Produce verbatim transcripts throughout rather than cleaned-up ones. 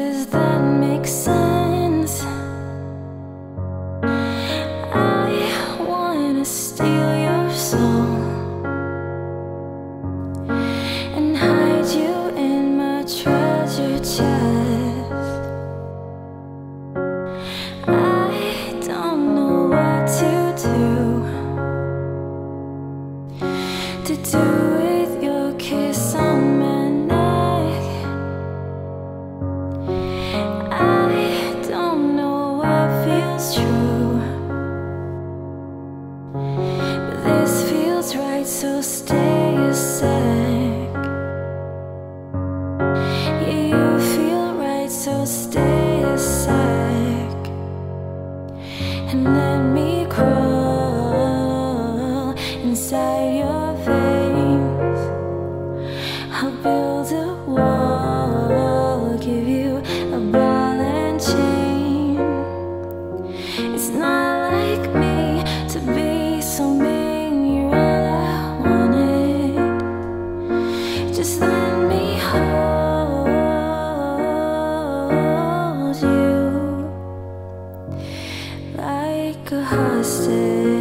Does that make sense? I wanna steal your soul and hide you in my treasure chest. I don't know what to do to do with your kiss on my neck. I don't know what feels true, but this feels right, so stay a sec. Yeah, you feel right, so stay a sec and let me crawl inside your veins. I'll build a wall, give you a ball and chain. It's not like me to be so mean, you're all I wanted. Just let me hold you like a hostage.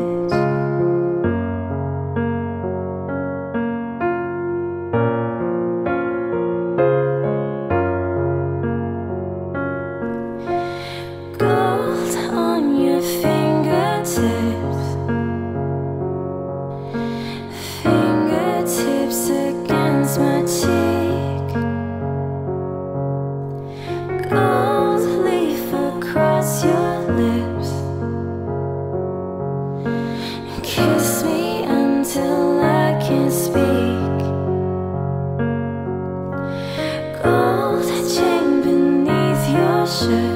Gold on your fingertips, fingertips against my cheek. Gold leaf across your lips. Kiss me until I can't speak. Gold chain beneath your shirt,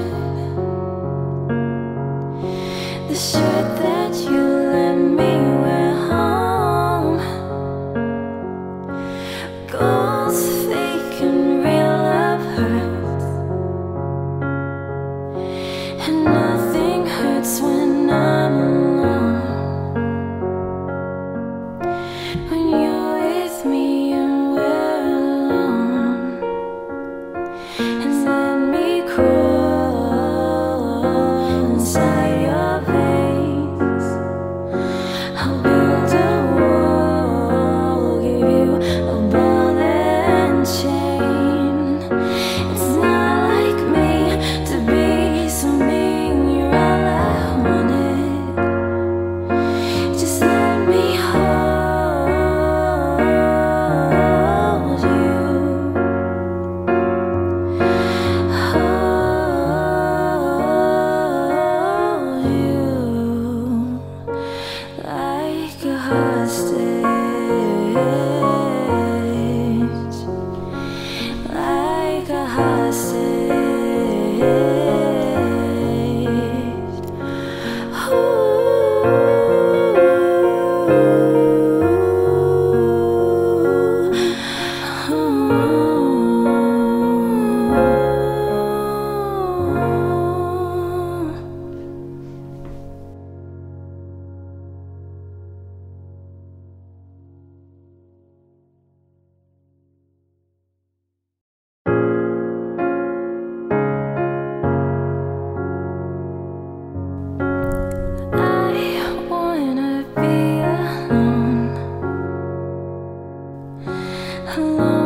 the shirt that you let me wear home. Gold's fake and real love hurts, and nothing hurts when I'm alone. When you're with me and we're alone, and let me crawl inside your veins. I'll build a wall, give you a ball and chain. It's not like me to be so mean, you're all I wanted. Just let me hold you, hold you like a hostage, like a hostage. Ooh. I wanna be alone, alone.